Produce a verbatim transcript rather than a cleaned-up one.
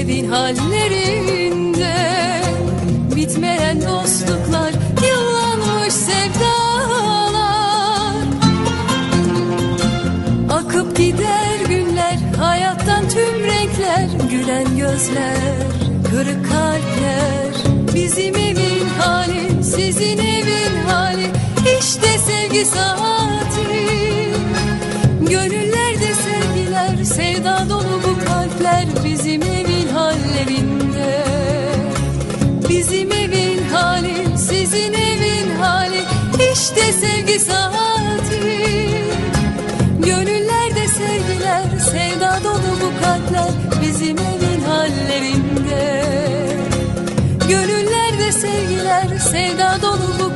evin hallerinde. Bitmeyen dostluklar, yıllanmış sevdalar. Akıp gider günler, hayattan tüm renkler. Gülen gözler, kırık kalpler. Bizim evin hali, sizin evin hali. İşte sevgi saati. Gönüllerde sevgiler, sevda dolu bu kalpler. Bizim evin hallerinde. Bizim evin hali, sizin evin hali. İşte sevgi saati. Gönüllerde sevgiler, sevda dolu bu kalpler. Bizim evin hallerinde. Gönüllerde sevgiler, sevda dolu bu